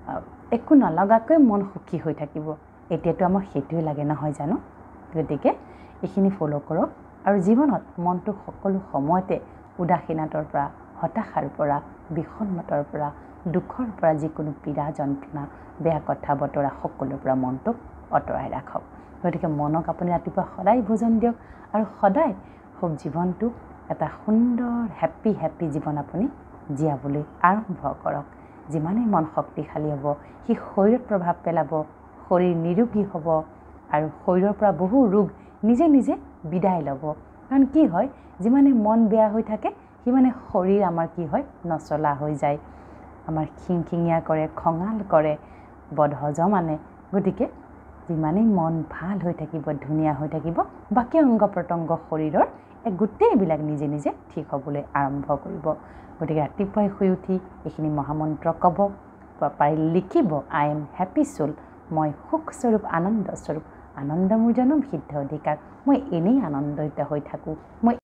একো নলগাকৈ মন সুখী হৈ থাকিব এতিয়াতো আমাক সেইটোৱে লাগে নহয় জানো গতিকে এইখিনি ফলো কৰক আৰু জীৱনত মনটো সকলো সময়তে উদাসীনতাৰ পৰা হতাশাৰ পৰা বিষণ্ণতাৰ পৰা দুখৰ পৰা যিকোনো পীড়া যন্ত্ৰণা বেয়া কথা বতৰা সকলোৰ পৰা মনটোক অতৰাই ৰাখক গতিকে মনক আপুনি ৰাতিপুৱা সদায় ভোজন দিয়ক আৰু সদায় খুব জীৱনটো এটা সুন্দৰ হেপি জীৱন আপুনি জীয়াবলৈ আৰম্ভ কৰক যিমানেই মন শক্তিশালী হ'ব সি শৰীৰত প্ৰভাৱ পেলাব শৰীৰ নিৰোগী হ'ব আৰু শৰীৰৰ পৰা বহু ৰোগ নিজে নিজে বিদায় ল'ব কাৰণ কি হয় যিমানে মন বেয়া হৈ থাকে সিমানে শৰীৰ আমাৰ কি হয় নচলা হৈ যায় আমাৰ খিংখিঙীয়া কৰে খঙাল কৰে বদহজম আনে গতিকে যিমানেই মন ভাল হৈ থাকিব ধুনীয়া হৈ থাকিব বাকী অংগ প্ৰত্যংগ শৰীৰৰ গোটেইবিলাক নিজে নিজে ঠিক হ'বলৈ আৰম্ভ কৰিব গতিকে ৰাতিপুৱাই শুই উঠি এইখিনি মহামন্ত্ৰ ক'ব পাৰিলে লিখিব আই এম হেপী সোল মই সুখস্বৰূপ আনন্দ মোৰ জনম সিদ্ধ অধিকাৰ মই এনেই আনন্দিত হৈ থাকোঁ মই